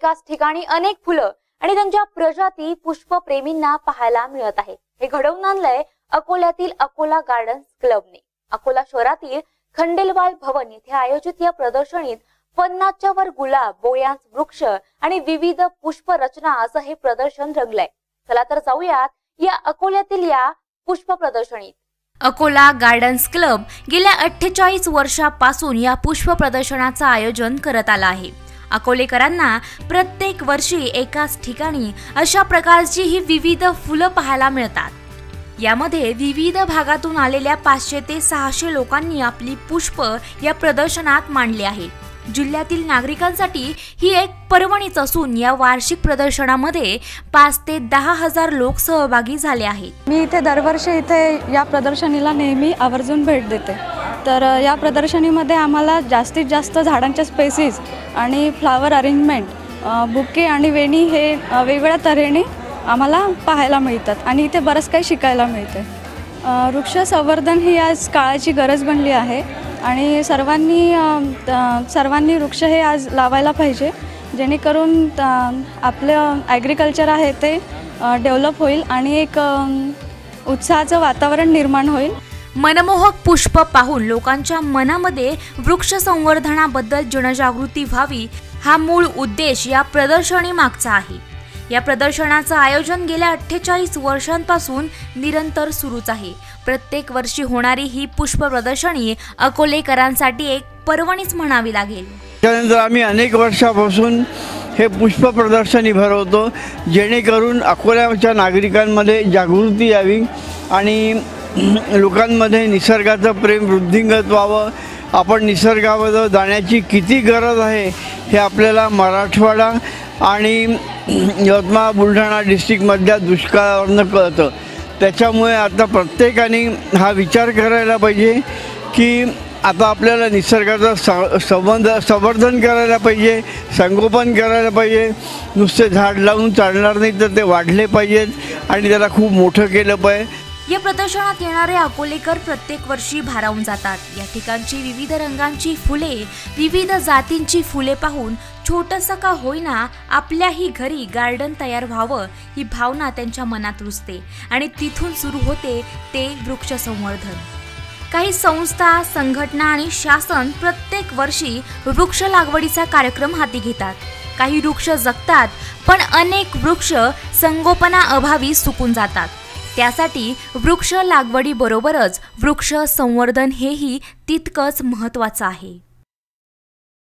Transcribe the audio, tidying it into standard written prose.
एकाच ठिकाणी अनेक फुलं आणि त्यांच्या प्रजाती पुष्पप्रेमींना पाहायला मिळत आहेत। हे घडवून आणलंय अकोल्यातील अकोला गार्डन्स क्लबने। अकोला शहरातील खंडेलवाल भवन येथे आयोजित या प्रदर्शनीत 50च्या वर गुलाब, बोयांस वृक्ष आणि विविध पुष्प रचना असं हे प्रदर्शन रंगलंय। चला तर जाऊयात या अकोल्यातील या पुष्प प्रदर्शनीत। अकोला गार्डन्स क्लब गेल्या 48 वर्षापासून या पुष्प प्रदर्शनाचं आयोजन करत आला आहे। अकोलेकरांना प्रत्येक वर्षी एकाच ठिकाणी अशा प्रकारची ही विविध फुलं पाहायला मिळतात। यामध्ये विविध भागातून आलेल्या 500 ते 600 लोकांनी आपली पुष्प या प्रदर्शनात मांडली आहेत। जिल्ह्यातील नागरिकांसाठी ही एक पर्वणीच असून या वार्षिक प्रदर्शनामध्ये 5 ते 10 हजार लोक सहभागी झाले आहेत। मी इथे दरवर्षी इथे या प्रदर्शनीला नेहमी आवर्जून भेट देते। तर या प्रदर्शनीमध्ये आम्हाला जास्तीत जास्त झाडांच्या स्पेसिस आणि फ्लावर अरेंजमेंट, बुके आणि वेणी हे वेगवेगळ्या तऱ्हेने आम्हाला पाहायला मिळतात आणि इथे बरंच काही शिकायला मिळते। वृक्ष संवर्धन ही आज काळाची गरज बनली आहे आणि सर्वांनी वृक्ष हे आज लावायला पाहिजे, जेणेकरून आपलं ॲग्रिकल्चर आहे ते डेव्हलप होईल आणि एक उत्साहाचं वातावरण निर्माण होईल। मनमोहक पुष्प पाहून लोकांच्या मनामध्ये वृक्ष संवर्धनाबद्दल जनजागृती व्हावी हा मूळ उद्देश या प्रदर्शनी मागचा आहे। या प्रदर्शनाचं आयोजन गेल्या 48 वर्षांपासून निरंतर सुरूच आहे। प्रत्येक वर्षी होणारी ही पुष्प प्रदर्शनी अकोलेकरांसाठी एक पर्वणीच म्हणावी लागेल। त्यानंतर आम्ही अनेक वर्षापासून हे पुष्प प्रदर्शनी भरवतो, जेणेकरून अकोल्याच्या नागरिकांमध्ये जागृती यावी आणि लोकांमध्ये निसर्गाचं प्रेम वृद्धिंगत व्हावं। आपण निसर्गामध्ये जाण्याची किती गरज आहे हे आपल्याला मराठवाडा आणि यवतमाळ बुलढाणा डिस्ट्रिक्टमधल्या दुष्काळावरनं कळतं। त्याच्यामुळे आता प्रत्येकाने हा विचार करायला पाहिजे की आता आपल्याला निसर्गाचं संवर्धन करायला पाहिजे, संगोपन करायला पाहिजे। नुसते झाड लावून चालणार नाही, तर ते वाढले पाहिजेत आणि त्याला खूप मोठं केलं पाहिजे। या प्रदर्शनात येणारे अकोलेकर प्रत्येक वर्षी भारावून जातात। या ठिकाणची विविध रंगांची फुले, विविध जातींची फुले पाहून छोटंसं का होईना आपल्याही घरी गार्डन तयार व्हावं ही भावना त्यांच्या मनात रुजते आणि तिथून सुरू होते ते वृक्ष संवर्धन। काही संस्था, संघटना आणि शासन प्रत्येक वर्षी वृक्ष लागवडीचा कार्यक्रम हाती घेतात। काही वृक्ष जगतात, पण अनेक वृक्ष संगोपनाअभावी सुकून जातात। त्यासाठी वृक्ष लागवडीबरोबरच वृक्ष संवर्धन हेही तितकंच महत्त्वाचं आहे।